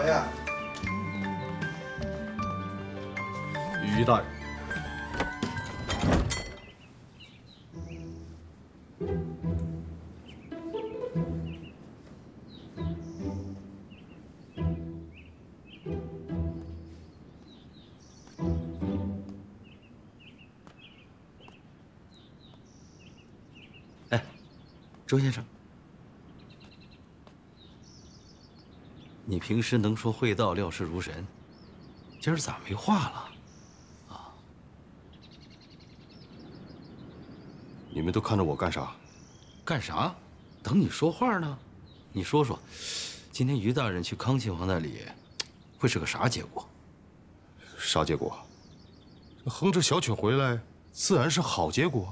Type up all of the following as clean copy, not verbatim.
呀？ 于大人， 哎，周先生，你平时能说会道，料事如神，今儿咋没话了？ 你们都看着我干啥？ 干啥？等你说话呢。你说说，今天于大人去康亲王那里，会是个啥结果？ 啥结果？横着小曲回来，自然是好结果。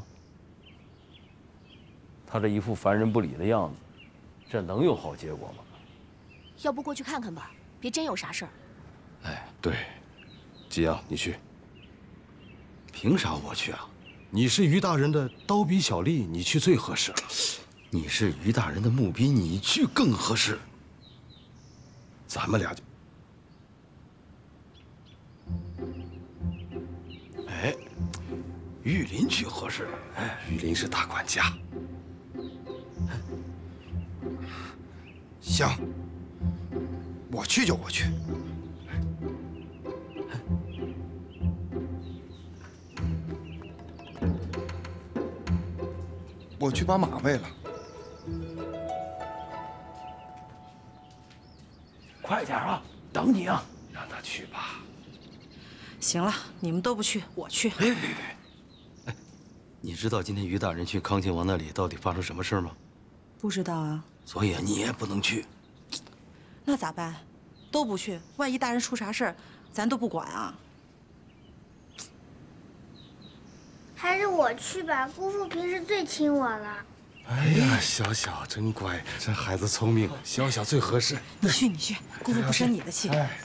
他这一副烦人不理的样子，这能有好结果吗？ 要不过去看看吧，别真有啥事儿。 哎， 对，吉阳，你去。 凭啥我去啊？ 你是于大人的刀笔小吏，你去最合适了。 你是于大人的墓碑，你去更合适。 咱们俩就…… 哎，玉林去合适。 哎，玉林是大管家。 行，我去就我去。 我去把马喂了， 快点啊，等你啊！ 让他去吧。 行了，你们都不去，我去。 别！哎，你知道今天于大人去康亲王那里到底发生什么事吗？ 不知道啊。 所以你也不能去。 那咋办？都不去，万一大人出啥事儿，咱都不管啊。 还是我去吧，姑父平时最亲我了。 哎呀，小小真乖，这孩子聪明，小小最合适。 你去，你去，姑父不生你的气。 哎，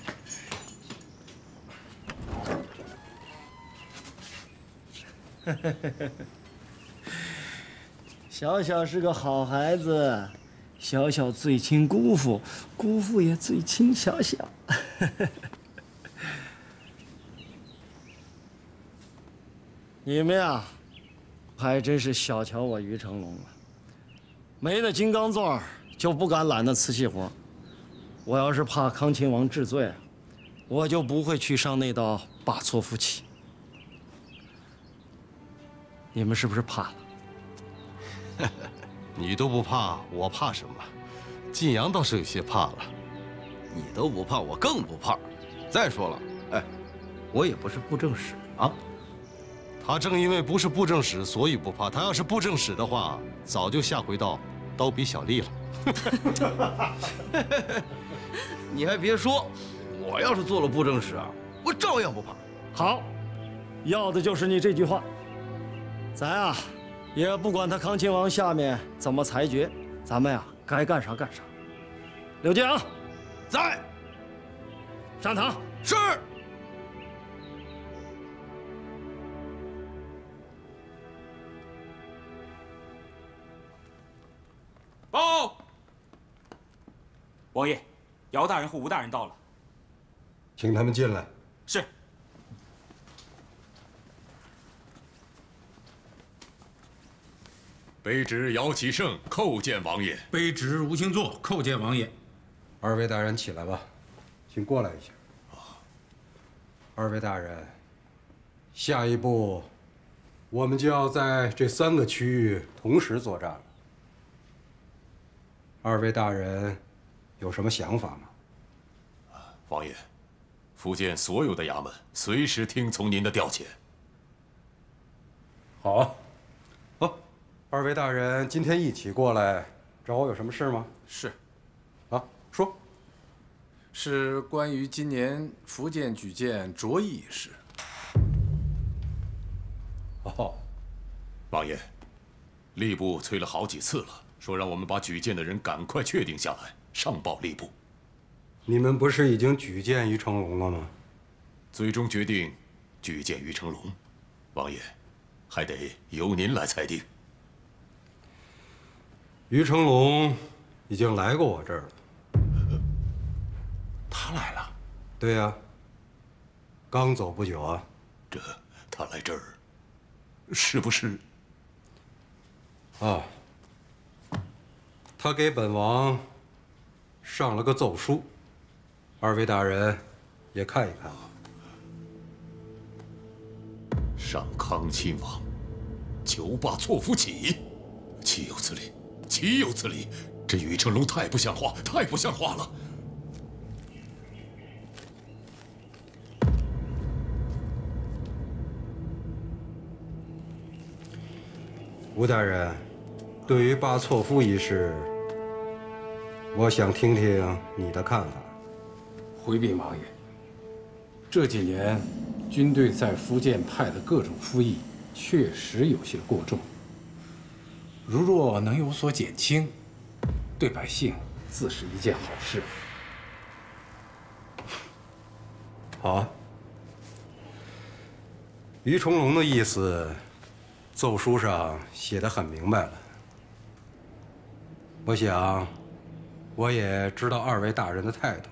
小小是个好孩子，小小最亲姑父，姑父也最亲小小。你们呀，还真是小瞧我于成龙了。没那金刚钻就不敢揽那瓷器活。我要是怕康亲王治罪，我就不会去上那道八错夫妻。你们是不是怕了？ 你都不怕，我怕什么？晋阳倒是有些怕了。 你都不怕，我更不怕。再说了，哎，我也不是布政使啊。 他正因为不是布政使，所以不怕。他要是布政使的话，早就下回到刀笔小吏了。 你还别说，我要是做了布政使啊，我照样不怕。 好，要的就是你这句话。咱啊，也不管他康亲王下面怎么裁决，咱们呀该干啥干啥。柳建阳， 在。 上堂。 是。 报，王爷，姚大人和吴大人到了， 请他们进来。 是。 卑职姚启胜叩见王爷。 卑职吴兴作叩见王爷。 二位大人起来吧，请过来一下。二位大人，下一步我们就要在这3个区域同时作战了。 二位大人有什么想法吗？ 王爷，福建所有的衙门随时听从您的调遣。 好，二位大人今天一起过来找我有什么事吗？ 是。 啊，说。 是关于今年福建举荐卓议一事。 哦， 王爷，吏部催了好几次了。 说让我们把举荐的人赶快确定下来，上报吏部。 你们不是已经举荐于成龙了吗？ 最终决定举荐于成龙，王爷，还得由您来裁定。 于成龙已经来过我这儿了。 他他来了？ 对呀，刚走不久啊。 他来这儿，是不是？ 啊，他给本王上了个奏书，二位大人也看一看。 上康亲王，求罢错夫起，岂有此理！岂有此理！这宇成龙太不像话，太不像话了！ 吴大人，对于罢错夫一事，我想听听你的看法。 回禀王爷，这几年军队在福建派的各种服役，确实有些过重。如若能有所减轻，对百姓自是一件好事。 好啊。于重龙的意思，奏书上写得很明白了。我想，我也知道二位大人的态度了。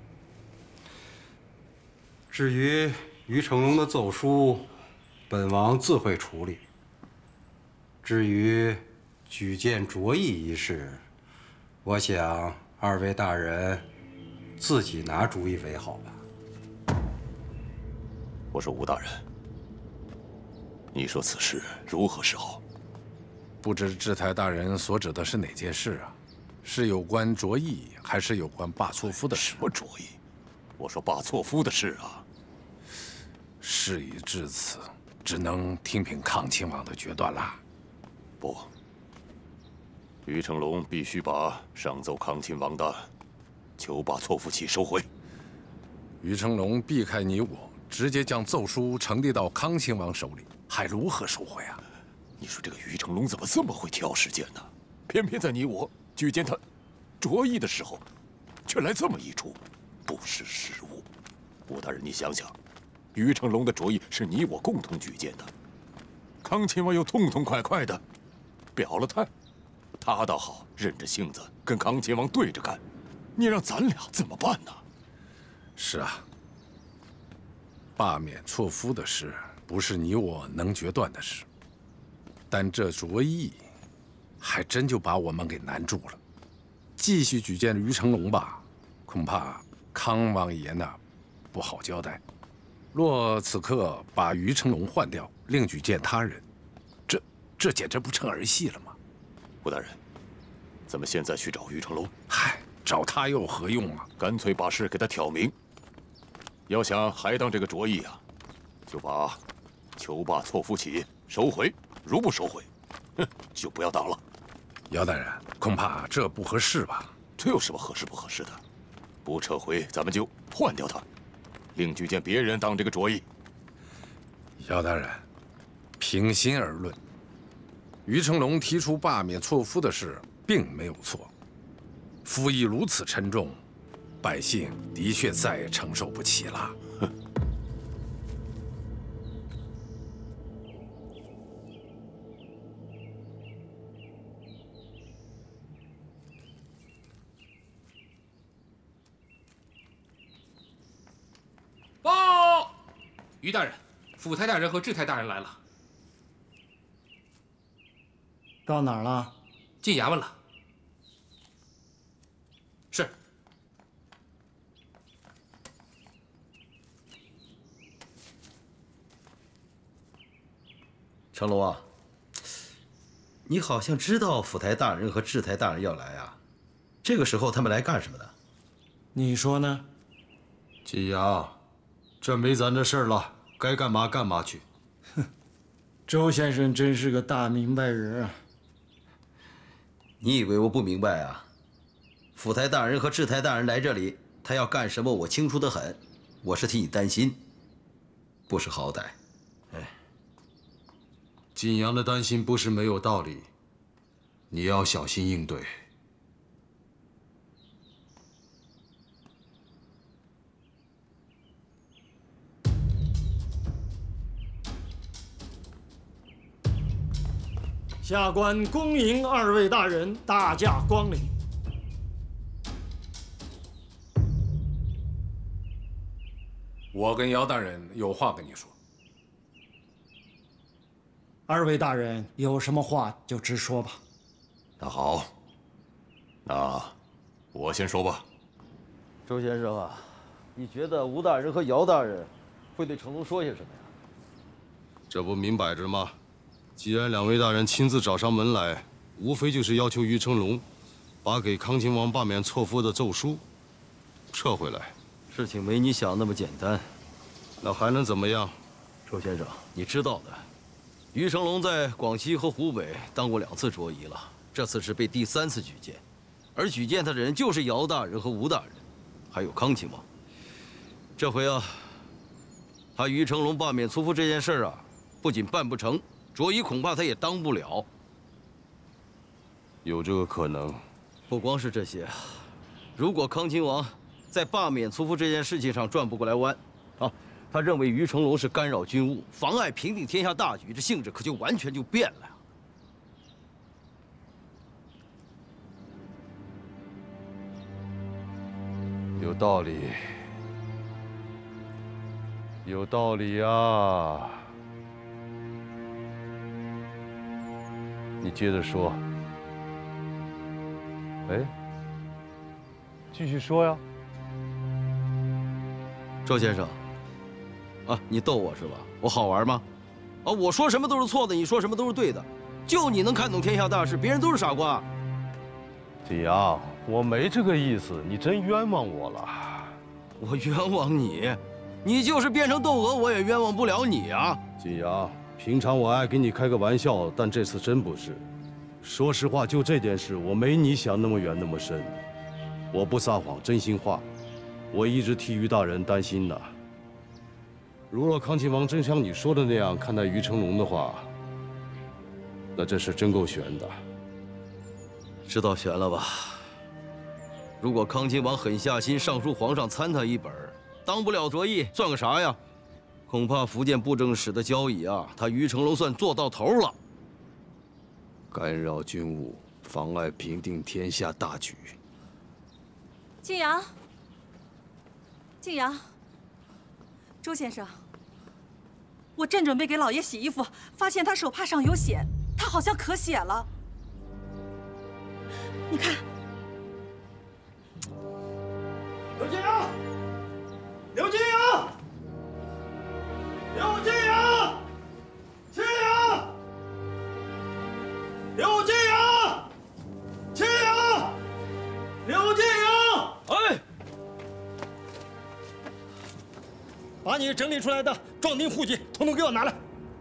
至于于成龙的奏书，本王自会处理。至于举荐卓义一事，我想二位大人自己拿主意为好吧。 我说吴大人，你说此事如何是好？ 不知智台大人所指的是哪件事啊？是有关卓义，还是有关罢错夫的事？ 什么卓义？我说罢错夫的事啊。 事已至此，只能听凭康亲王的决断啦。 不，于成龙必须把上奏康亲王的求罢错夫起收回。 于成龙避开你我，直接将奏书呈递到康亲王手里，还如何收回啊？ 你说这个于成龙怎么这么会挑时间呢？偏偏在你我举荐他卓义的时候，却来这么一出，不识时务。吴大人，你想想，于成龙的卓义是你我共同举荐的，康亲王又痛痛快快的表了态，他倒好，忍着性子跟康亲王对着干，你让咱俩怎么办呢？ 是啊，罢免错夫的事不是你我能决断的事，但这卓义还真就把我们给难住了。继续举荐于成龙吧，恐怕康王爷呢不好交代。若此刻把于成龙换掉，另举荐他人，这简直不成儿戏了吗？ 吴大人，咱们现在去找于成龙。 嗨，找他又有何用啊？ 干脆把事给他挑明。要想还当这个卓义啊，就把求罢错夫起收回。如不收回，哼，就不要当了。 姚大人，恐怕这不合适吧？ 这有什么合适不合适的？不撤回，咱们就换掉他，另举荐别人当这个卓义。 姚大人，平心而论，于成龙提出罢免错夫的事并没有错。夫役如此沉重，百姓的确再也承受不起了。 报，于大人，府台大人和智台大人来了。 到哪儿了？ 进衙门了。是。 成龙啊，你好像知道府台大人和智台大人要来啊？这个时候他们来干什么的？ 你说呢？ 季阳，这没咱的事儿了，该干嘛干嘛去。 哼，周先生真是个大明白人啊！ 你以为我不明白啊？府台大人和智台大人来这里，他要干什么，我清楚得很。我是替你担心，不识好歹。哎， 晋阳的担心不是没有道理，你要小心应对。 下官恭迎二位大人大驾光临。 我跟姚大人有话跟你说。 二位大人有什么话就直说吧。 那好，那我先说吧。 周先生啊，你觉得吴大人和姚大人会对成龙说些什么呀？ 这不明摆着吗？既然2位大人亲自找上门来，无非就是要求于成龙把给康亲王罢免错夫的奏书撤回来。 事情没你想那么简单。 那还能怎么样？ 周先生，你知道的，于成龙在广西和湖北当过2次卓仪了，这次是被第3次举荐，而举荐他的人就是姚大人和吴大人，还有康亲王。这回啊，他于成龙罢免粗夫这件事啊，不仅办不成，卓仪恐怕他也当不了。 有这个可能。 不光是这些，如果康亲王在罢免粗夫这件事情上转不过来弯，啊，他认为于成龙是干扰军务，妨碍平定天下大局，这性质可就完全就变了呀。 有道理，有道理啊！你接着说。哎，继续说呀。 周先生，啊，你逗我是吧？我好玩吗？啊，我说什么都是错的，你说什么都是对的，就你能看懂天下大事，别人都是傻瓜。 景阳，我没这个意思，你真冤枉我了。 我冤枉你？你就是变成窦娥，我也冤枉不了你啊！ 景阳，平常我爱跟你开个玩笑，但这次真不是。说实话，就这件事，我没你想那么远那么深。我不撒谎，真心话。我一直替于大人担心呢。如若康亲王真像你说的那样看待于成龙的话，那这事真够悬的。 知道悬了吧？如果康亲王狠下心上书皇上参他一本，当不了卓义，算个啥呀？恐怕福建布政使的交椅啊，他于成龙算做到头了。 干扰军务，妨碍平定天下大局。 晋阳，晋阳，周先生，我正准备给老爷洗衣服，发现他手帕上有血，他好像咳血了。你看， 刘金阳，刘金阳，刘金阳，金阳，刘金阳，金阳，刘金阳，哎，把你整理出来的壮丁户籍统统给我拿来。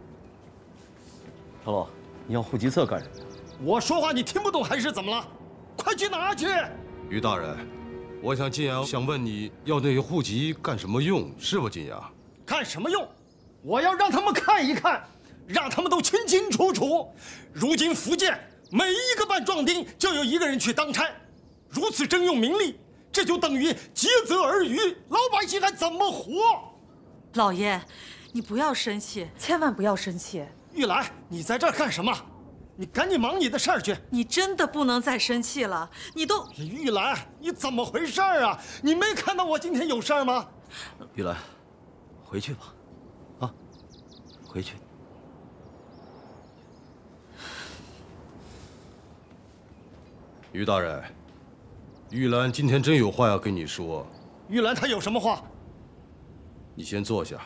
成龙，你要户籍册干什么呀？ 我说话你听不懂还是怎么了？快去拿去！ 于大人，我想晋阳想问你要那些户籍干什么用，是吧，晋阳？ 干什么用？我要让他们看一看，让他们都清清楚楚。如今福建每一个办壮丁就有1个人去当差，如此征用民力，这就等于竭泽而渔，老百姓还怎么活？ 老爷，你不要生气，千万不要生气。 玉兰，你在这儿干什么？你赶紧忙你的事儿去！ 你真的不能再生气了，你都…… 玉兰，你怎么回事啊？你没看到我今天有事儿吗？ 玉兰，回去吧，啊，回去。 于大人，玉兰今天真有话要跟你说。 玉兰她有什么话？ 你先坐下。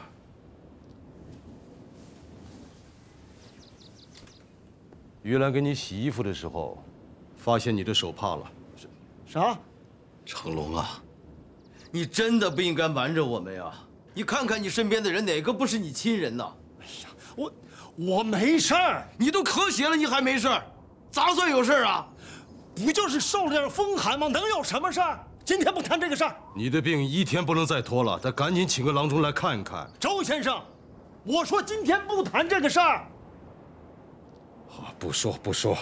玉兰给你洗衣服的时候，发现你的手帕了。 啥？ 成龙啊，你真的不应该瞒着我们呀！你看看你身边的人，哪个不是你亲人呐？ 哎呀，我没事儿。 你都咳血了，你还没事儿？咋算有事儿啊？ 不就是受了点风寒吗？能有什么事儿？今天不谈这个事儿。 你的病1天不能再拖了，得赶紧请个郎中来看一看。 周先生，我说今天不谈这个事儿。 好，不说不说。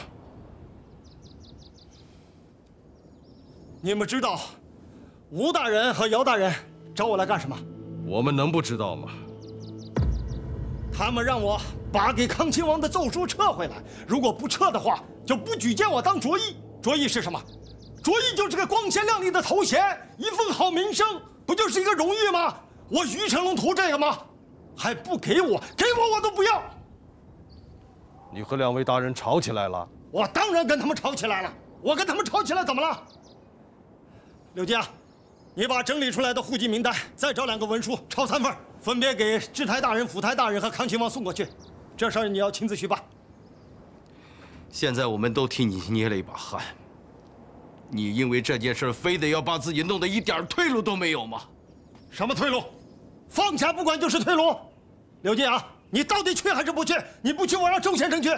你们知道吴大人和姚大人找我来干什么？ 我们能不知道吗？ 他们让我把给康亲王的奏书撤回来，如果不撤的话，就不举荐我当卓义。卓义是什么？卓义就是个光鲜亮丽的头衔，一份好名声，不就是一个荣誉吗？ 我于成龙图这个吗？还不给我，给我都不要。 你和两位大人吵起来了？ 我当然跟他们吵起来了。我跟他们吵起来怎么了？刘家，你把整理出来的户籍名单，再找2个文书，抄3份，分别给智台大人、辅台大人和康亲王送过去。这事儿你要亲自去办。 现在我们都替你捏了一把汗。你因为这件事非得要把自己弄得一点退路都没有吗？ 什么退路？放下不管就是退路。刘金阳，你到底去还是不去？你不去，我让周先生去。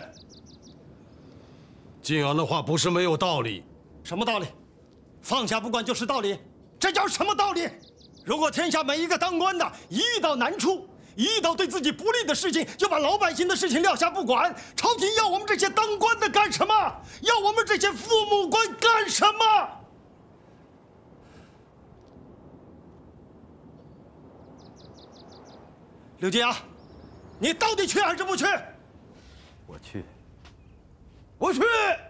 晋阳的话不是没有道理。 什么道理？放下不管就是道理，这叫什么道理？如果天下每一个当官的一遇到难处，一遇到对自己不利的事情，就把老百姓的事情撂下不管，朝廷要我们这些当官的干什么？要我们这些父母官干什么？刘金阳，你到底去还是不去？ 我去。 我去。